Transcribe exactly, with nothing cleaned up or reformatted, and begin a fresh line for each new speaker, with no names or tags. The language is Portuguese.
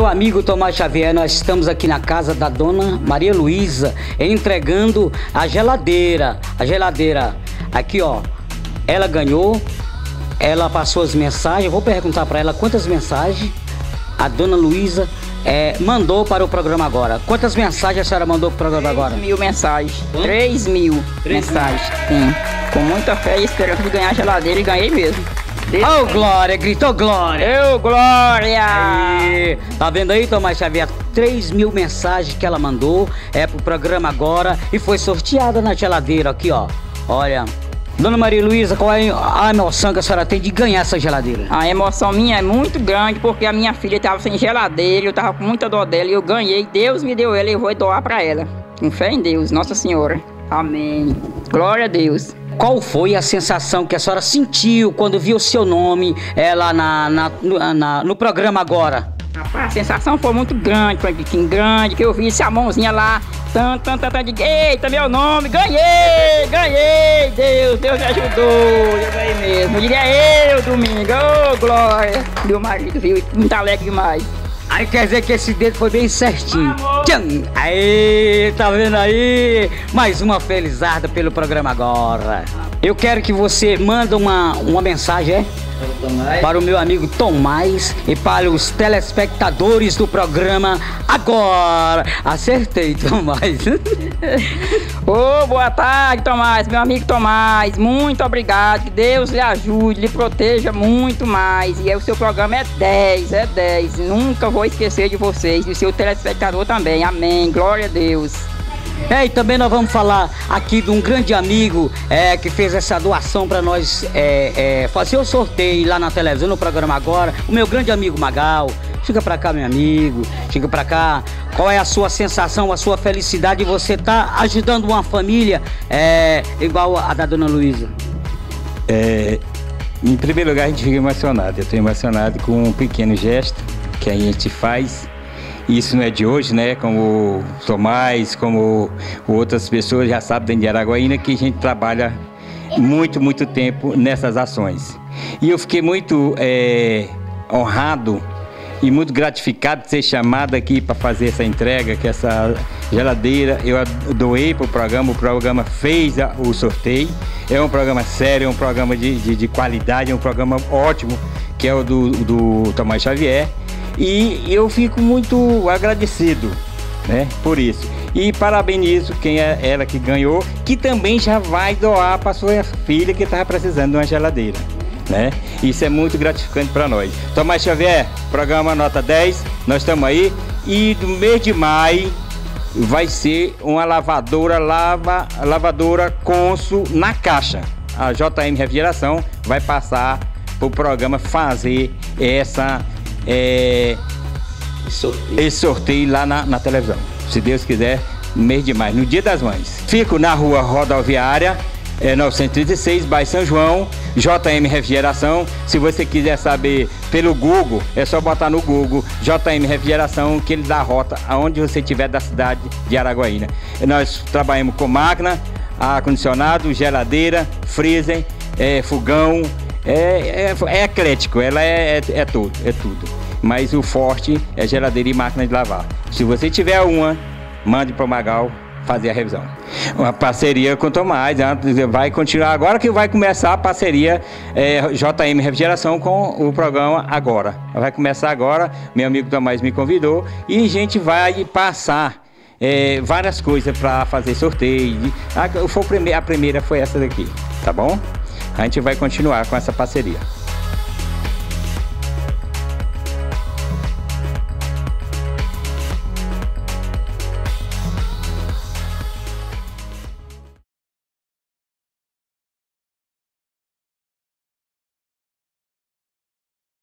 Meu amigo Tomás Xavier, nós estamos aqui na casa da dona Maria Luísa, entregando a geladeira. A geladeira, aqui ó, ela ganhou, ela passou as mensagens. Eu vou perguntar para ela quantas mensagens a dona Luísa é, mandou para o programa agora. Quantas mensagens a senhora mandou para o programa agora?
três mil mensagens. três mil mensagens. Sim. Com muita fé e esperança de ganhar a geladeira, e ganhei mesmo.
Oh, Glória! Gritou Glória!
Ô, Glória!
Aí, tá vendo aí, Tomás Xavier? três mil mensagens que ela mandou é pro programa agora e foi sorteada na geladeira aqui, ó. Olha, dona Maria Luísa, qual é a emoção que a senhora tem de ganhar essa geladeira?
A emoção minha é muito grande, porque a minha filha estava sem geladeira, eu tava com muita dor dela e eu ganhei. Deus me deu ela e eu vou doar para ela. Com fé em Deus, Nossa Senhora. Amém. Glória a Deus.
Qual foi a sensação que a senhora sentiu quando viu o seu nome é, lá na, na, no, na, no programa agora?
Rapaz, a sensação foi muito grande, foi um grande, que eu vi essa mãozinha lá, tanto, tanto, tanto, de eita, meu nome, ganhei, ganhei, Deus, Deus me ajudou, eu ganhei mesmo. Eu diria eu, domingo, ô oh, Glória, meu marido, viu, muito alegre demais.
Aí quer dizer que esse dedo foi bem certinho. Tcham! Aí, tá vendo aí? Mais uma felizarda pelo programa agora. Eu quero que você manda uma, uma mensagem, é? Para o meu amigo Tomás e para os telespectadores do programa agora. Acertei, Tomás.
Ô, oh, boa tarde, Tomás, meu amigo Tomás. Muito obrigado, que Deus lhe ajude, lhe proteja muito mais. E aí, o seu programa é dez, é dez. Nunca vou esquecer de vocês, do seu telespectador também. Amém, glória a Deus.
É, e também nós vamos falar aqui de um grande amigo é, que fez essa doação para nós é, é, fazer o sorteio lá na televisão, no programa agora. O meu grande amigo Magal. Chega pra cá, meu amigo. Chega pra cá. Qual é a sua sensação, a sua felicidade de você estar tá ajudando uma família é, igual a da dona Luísa?
É, em primeiro lugar, a gente fica emocionado. Eu estou emocionado com um pequeno gesto que a gente faz. Isso não é de hoje, né? Como o Tomás, como outras pessoas já sabem dentro de Araguaína, que a gente trabalha muito, muito tempo nessas ações. E eu fiquei muito é, honrado e muito gratificado de ser chamado aqui para fazer essa entrega, que essa geladeira eu doei para o programa, o programa fez a, o sorteio. É um programa sério, é um programa de, de, de qualidade, é um programa ótimo, que é o do, do Tomás Xavier. E eu fico muito agradecido, né, por isso. E parabenizo quem é ela que ganhou, que também já vai doar para sua filha que estava precisando de uma geladeira, né? Isso é muito gratificante para nós. Tomás Xavier, programa nota dez, nós estamos aí. E do mês de maio vai ser uma lavadora, lava, lavadora Consul na caixa. A J M Refrigeração vai passar para o programa fazer essa... É, sorteio. esse sorteio lá na, na televisão, se Deus quiser, no mês de maio, no Dia das Mães. Fico na rua Rodoviária, é, novecentos e trinta e seis, bairro São João, J M Refrigeração. Se você quiser saber pelo Google, é só botar no Google J M Refrigeração, que ele dá a rota aonde você estiver da cidade de Araguaína. Nós trabalhamos com máquina, ar-condicionado, geladeira, freezer, é, fogão. É, é, é eclético, ela é, é, é tudo, é tudo. Mas o forte é geladeira e máquina de lavar. Se você tiver uma, mande para o Magal fazer a revisão. Uma parceria com o Tomás, vai continuar agora que vai começar a parceria é, J M Refrigeração com o programa agora. Vai começar agora, meu amigo Tomás me convidou e a gente vai passar é, várias coisas para fazer sorteio. A, a primeira foi essa daqui, tá bom? A gente vai continuar com essa parceria.